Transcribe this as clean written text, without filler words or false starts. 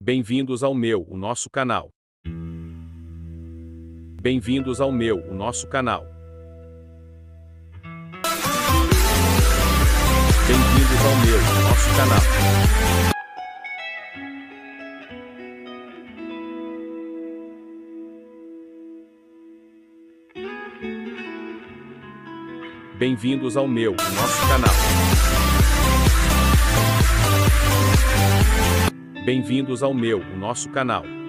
Bem-vindos ao o nosso canal. Bem-vindos ao o nosso canal. Bem-vindos ao o nosso canal. Bem-vindos ao o nosso canal. Bem-vindos ao o nosso canal.